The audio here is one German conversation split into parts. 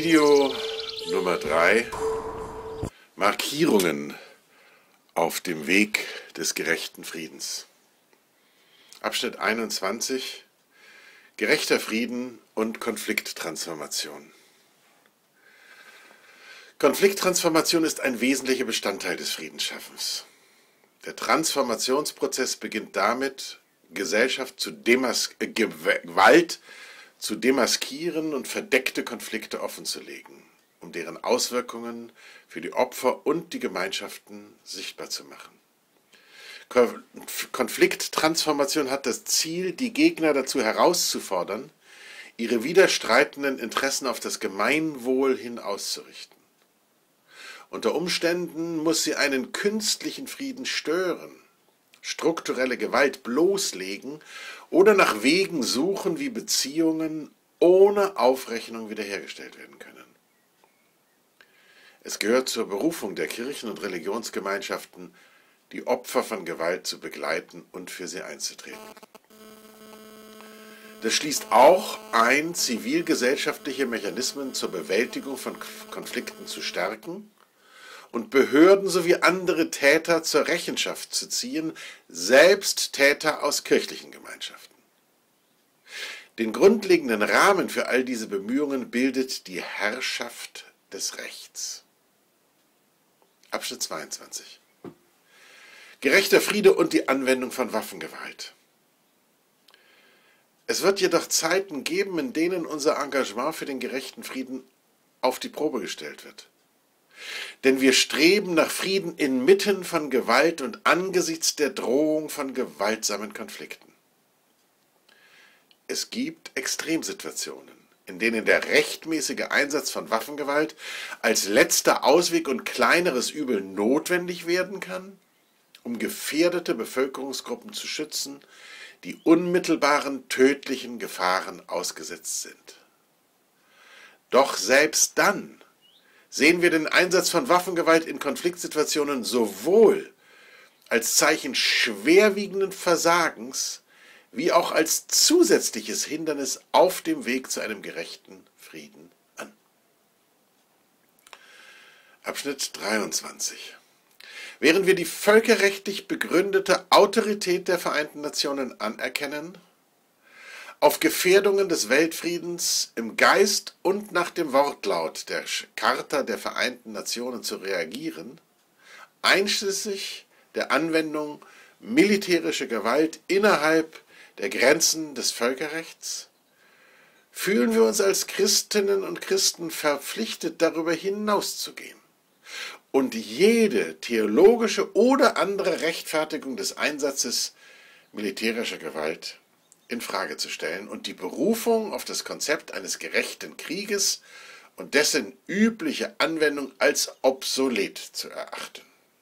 Video Nummer 3: Markierungen auf dem Weg des gerechten Friedens. Abschnitt 21: Gerechter Frieden und Konflikttransformation. Konflikttransformation ist ein wesentlicher Bestandteil des Friedensschaffens. Der Transformationsprozess beginnt damit, Gewalt zu demaskieren und verdeckte Konflikte offenzulegen, um deren Auswirkungen für die Opfer und die Gemeinschaften sichtbar zu machen. Konflikttransformation hat das Ziel, die Gegner dazu herauszufordern, ihre widerstreitenden Interessen auf das Gemeinwohl hin auszurichten. Unter Umständen muss sie einen künstlichen Frieden stören, strukturelle Gewalt bloßlegen oder nach Wegen suchen, wie Beziehungen ohne Aufrechnung wiederhergestellt werden können. Es gehört zur Berufung der Kirchen- und Religionsgemeinschaften, die Opfer von Gewalt zu begleiten und für sie einzutreten. Das schließt auch ein, zivilgesellschaftliche Mechanismen zur Bewältigung von Konflikten zu stärken und Behörden sowie andere Täter zur Rechenschaft zu ziehen, selbst Täter aus kirchlichen Gemeinschaften. Den grundlegenden Rahmen für all diese Bemühungen bildet die Herrschaft des Rechts. Abschnitt 22: Gerechter Friede und die Anwendung von Waffengewalt. Es wird jedoch Zeiten geben, in denen unser Engagement für den gerechten Frieden auf die Probe gestellt wird. Denn wir streben nach Frieden inmitten von Gewalt und angesichts der Drohung von gewaltsamen Konflikten. Es gibt Extremsituationen, in denen der rechtmäßige Einsatz von Waffengewalt als letzter Ausweg und kleineres Übel notwendig werden kann, um gefährdete Bevölkerungsgruppen zu schützen, die unmittelbaren tödlichen Gefahren ausgesetzt sind. Doch selbst dann sehen wir den Einsatz von Waffengewalt in Konfliktsituationen sowohl als Zeichen schwerwiegenden Versagens wie auch als zusätzliches Hindernis auf dem Weg zu einem gerechten Frieden an. Abschnitt 23: Während wir die völkerrechtlich begründete Autorität der Vereinten Nationen anerkennen, auf Gefährdungen des Weltfriedens im Geist und nach dem Wortlaut der Charta der Vereinten Nationen zu reagieren, einschließlich der Anwendung militärischer Gewalt innerhalb der Grenzen des Völkerrechts, fühlen wir uns als Christinnen und Christen verpflichtet, darüber hinauszugehen und jede theologische oder andere Rechtfertigung des Einsatzes militärischer Gewalt in Frage zu stellen und die Berufung auf das Konzept eines gerechten Krieges und dessen übliche Anwendung als obsolet zu erachten.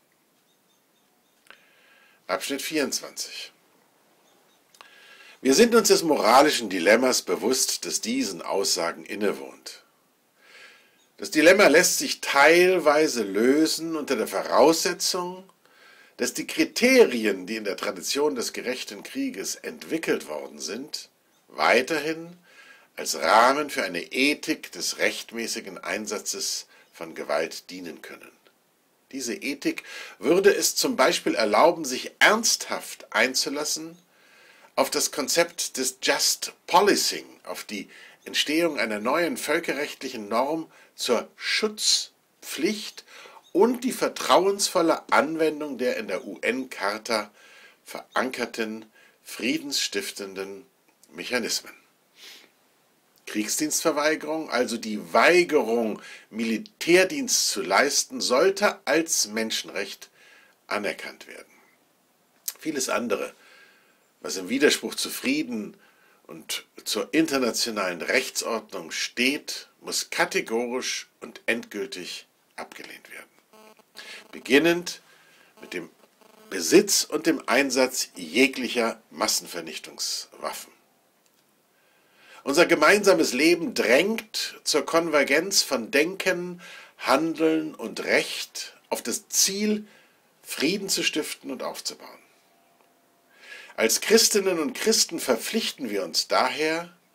Abschnitt 24: Wir sind uns des moralischen Dilemmas bewusst, das diesen Aussagen innewohnt. Das Dilemma lässt sich teilweise lösen unter der Voraussetzung, dass die Kriterien, die in der Tradition des gerechten Krieges entwickelt worden sind, weiterhin als Rahmen für eine Ethik des rechtmäßigen Einsatzes von Gewalt dienen können. Diese Ethik würde es zum Beispiel erlauben, sich ernsthaft einzulassen auf das Konzept des Just Policing, auf die Entstehung einer neuen völkerrechtlichen Norm zur Schutzpflicht und die vertrauensvolle Anwendung der in der UN-Charta verankerten friedensstiftenden Mechanismen. Kriegsdienstverweigerung, also die Weigerung, Militärdienst zu leisten, sollte als Menschenrecht anerkannt werden. Vieles andere, was im Widerspruch zu Frieden und zur internationalen Rechtsordnung steht, muss kategorisch und endgültig abgelehnt werden. Beginnend mit dem Besitz und dem Einsatz jeglicher Massenvernichtungswaffen. Unser gemeinsames Leben drängt zur Konvergenz von Denken, Handeln und Recht auf das Ziel, Frieden zu stiften und aufzubauen. Als Christinnen und Christen verpflichten wir uns daher,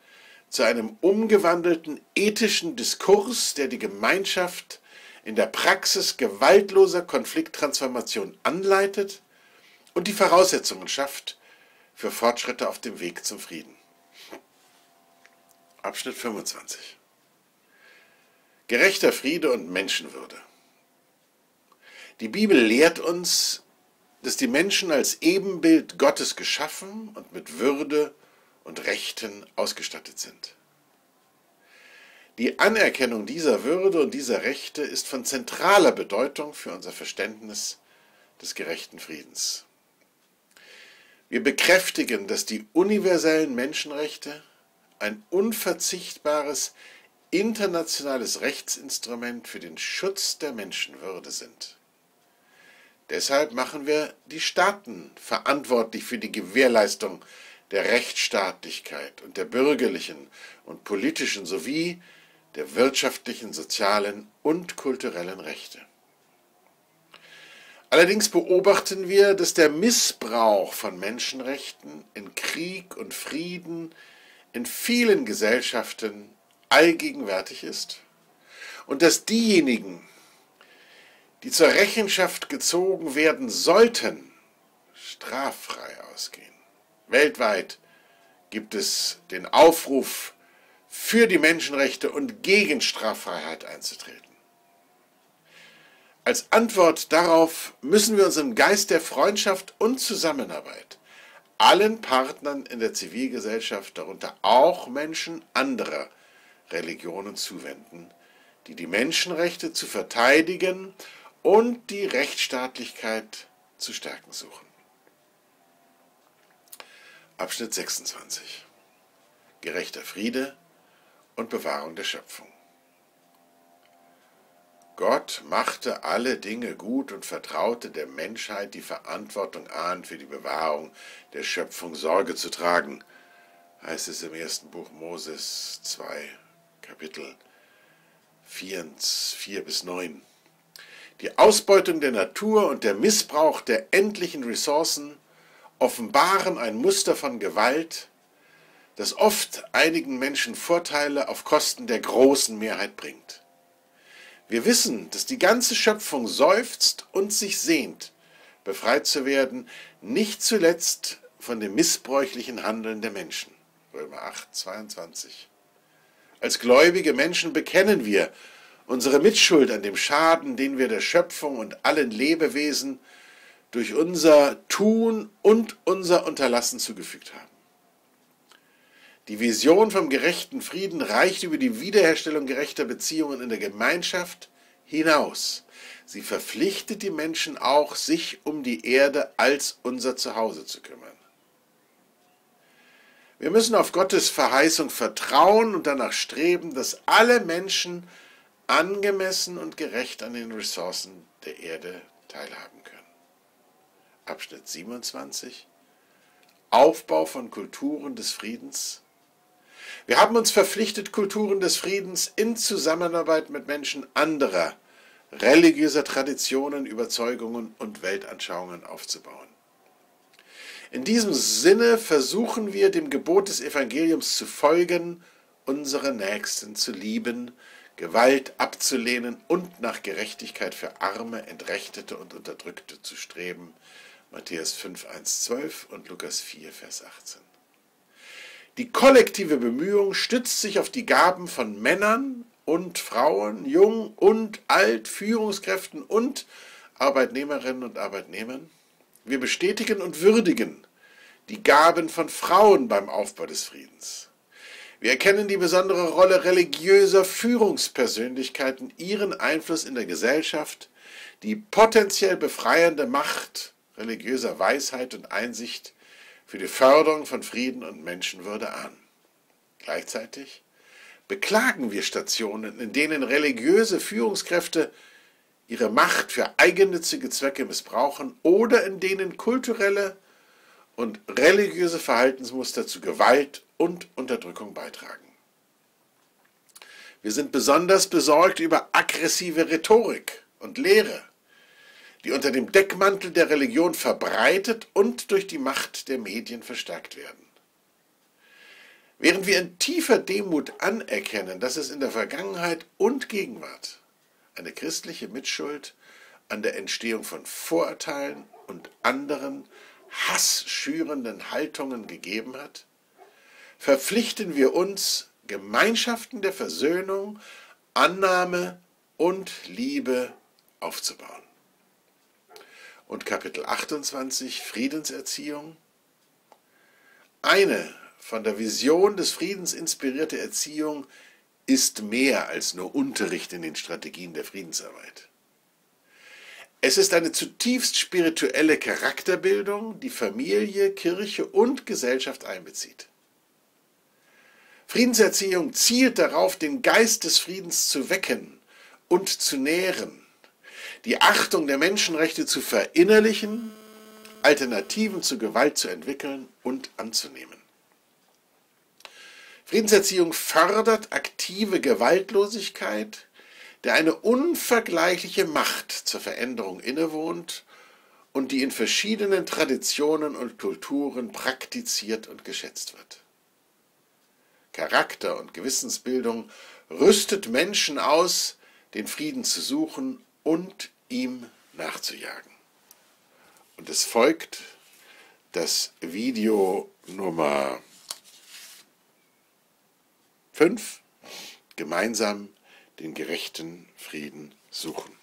zu einem umgewandelten ethischen Diskurs, der die Gemeinschaft in der Praxis gewaltloser Konflikttransformation anleitet und die Voraussetzungen schafft für Fortschritte auf dem Weg zum Frieden. Abschnitt 25. Gerechter Friede und Menschenwürde. Die Bibel lehrt uns, dass die Menschen als Ebenbild Gottes geschaffen und mit Würde und Rechten ausgestattet sind. Die Anerkennung dieser Würde und dieser Rechte ist von zentraler Bedeutung für unser Verständnis des gerechten Friedens. Wir bekräftigen, dass die universellen Menschenrechte ein unverzichtbares internationales Rechtsinstrument für den Schutz der Menschenwürde sind. Deshalb machen wir die Staaten verantwortlich für die Gewährleistung der Rechtsstaatlichkeit und der bürgerlichen und politischen sowie der wirtschaftlichen, sozialen und kulturellen Rechte. Allerdings beobachten wir, dass der Missbrauch von Menschenrechten in Krieg und Frieden in vielen Gesellschaften allgegenwärtig ist und dass diejenigen, die zur Rechenschaft gezogen werden sollten, straffrei ausgehen. Weltweit gibt es den Aufruf, für die Menschenrechte und gegen Straffreiheit einzutreten. Als Antwort darauf müssen wir uns im Geist der Freundschaft und Zusammenarbeit allen Partnern in der Zivilgesellschaft, darunter auch Menschen anderer Religionen, zuwenden, die die Menschenrechte zu verteidigen und die Rechtsstaatlichkeit zu stärken suchen. Abschnitt 26. Gerechter Friede und Bewahrung der Schöpfung. Gott machte alle Dinge gut und vertraute der Menschheit die Verantwortung an, für die Bewahrung der Schöpfung Sorge zu tragen, heißt es im ersten Buch Moses 2, Kapitel 4-9. Die Ausbeutung der Natur und der Missbrauch der endlichen Ressourcen offenbaren ein Muster von Gewalt, das oft einigen Menschen Vorteile auf Kosten der großen Mehrheit bringt. Wir wissen, dass die ganze Schöpfung seufzt und sich sehnt, befreit zu werden, nicht zuletzt von dem missbräuchlichen Handeln der Menschen. Römer 8, 22. Als gläubige Menschen bekennen wir unsere Mitschuld an dem Schaden, den wir der Schöpfung und allen Lebewesen durch unser Tun und unser Unterlassen zugefügt haben. Die Vision vom gerechten Frieden reicht über die Wiederherstellung gerechter Beziehungen in der Gemeinschaft hinaus. Sie verpflichtet die Menschen auch, sich um die Erde als unser Zuhause zu kümmern. Wir müssen auf Gottes Verheißung vertrauen und danach streben, dass alle Menschen angemessen und gerecht an den Ressourcen der Erde teilhaben können. Abschnitt 27. Aufbau von Kulturen des Friedens. Wir haben uns verpflichtet, Kulturen des Friedens in Zusammenarbeit mit Menschen anderer religiöser Traditionen, Überzeugungen und Weltanschauungen aufzubauen. In diesem Sinne versuchen wir, dem Gebot des Evangeliums zu folgen, unsere Nächsten zu lieben, Gewalt abzulehnen und nach Gerechtigkeit für Arme, Entrechtete und Unterdrückte zu streben. Matthäus 5, 1, 12 und Lukas 4, Vers 18. Die kollektive Bemühung stützt sich auf die Gaben von Männern und Frauen, jung und alt, Führungskräften und Arbeitnehmerinnen und Arbeitnehmern. Wir bestätigen und würdigen die Gaben von Frauen beim Aufbau des Friedens. Wir erkennen die besondere Rolle religiöser Führungspersönlichkeiten, ihren Einfluss in der Gesellschaft, die potenziell befreiende Macht religiöser Weisheit und Einsicht für die Förderung von Frieden und Menschenwürde an. Gleichzeitig beklagen wir Stationen, in denen religiöse Führungskräfte ihre Macht für eigennützige Zwecke missbrauchen oder in denen kulturelle und religiöse Verhaltensmuster zu Gewalt und Unterdrückung beitragen. Wir sind besonders besorgt über aggressive Rhetorik und Lehre, die unter dem Deckmantel der Religion verbreitet und durch die Macht der Medien verstärkt werden. Während wir in tiefer Demut anerkennen, dass es in der Vergangenheit und Gegenwart eine christliche Mitschuld an der Entstehung von Vorurteilen und anderen hassschürenden Haltungen gegeben hat, verpflichten wir uns, Gemeinschaften der Versöhnung, Annahme und Liebe aufzubauen. Und Kapitel 28, Friedenserziehung. Eine von der Vision des Friedens inspirierte Erziehung ist mehr als nur Unterricht in den Strategien der Friedensarbeit. Es ist eine zutiefst spirituelle Charakterbildung, die Familie, Kirche und Gesellschaft einbezieht. Friedenserziehung zielt darauf, den Geist des Friedens zu wecken und zu nähren, die Achtung der Menschenrechte zu verinnerlichen, Alternativen zu Gewalt zu entwickeln und anzunehmen. Friedenserziehung fördert aktive Gewaltlosigkeit, der eine unvergleichliche Macht zur Veränderung innewohnt und die in verschiedenen Traditionen und Kulturen praktiziert und geschätzt wird. Charakter- und Gewissensbildung rüstet Menschen aus, den Frieden zu suchen und ihm nachzujagen. Und es folgt das Video Nummer 5, gemeinsam den gerechten Frieden suchen.